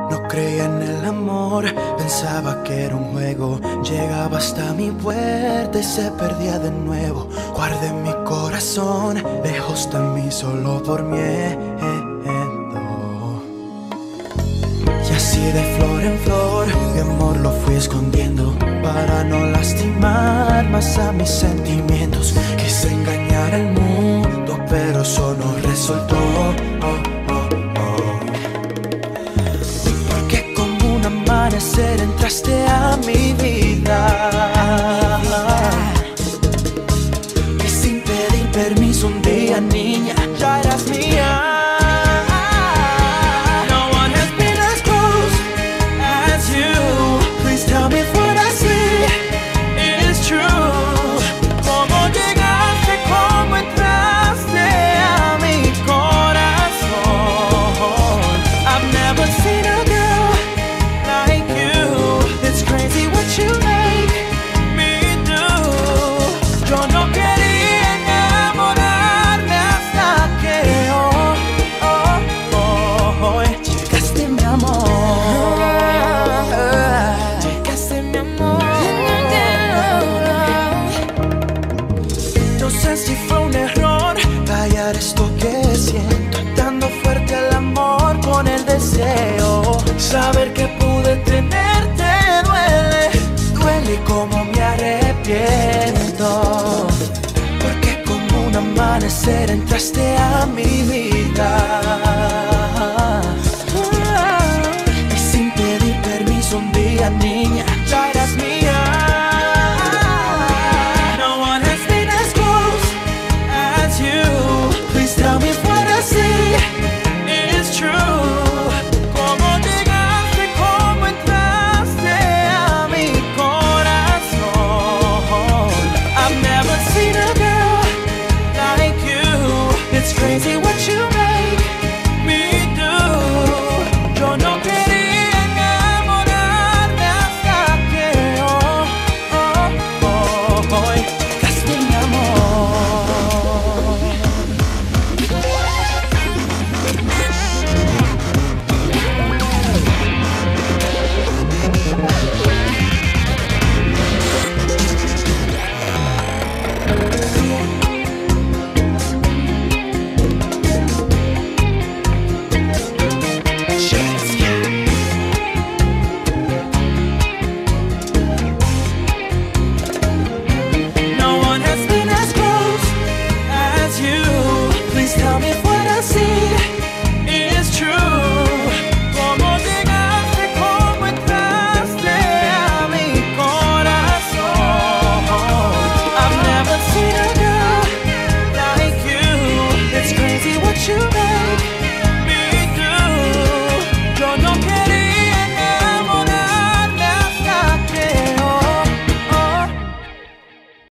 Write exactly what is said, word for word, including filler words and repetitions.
No creía en el amor, pensaba que era un juego. Llegaba hasta mi puerta y se perdía de nuevo. Guardé mi corazón lejos de mí solo por miedo. Y así de flor en flor, mi amor lo fui escondiendo para no lastimar más a mis sentimientos. Quise engañar al mundo, pero eso no resultó. Oh, oh, oh. Porque como un amanecer entraste a mi vida y sin pedir permiso un día, niña, ya eras mía. Esto que siento, dando fuerte al amor con el deseo. Saber que pude tenerte duele, duele como me arrepiento. Porque como un amanecer entraste a mi vida.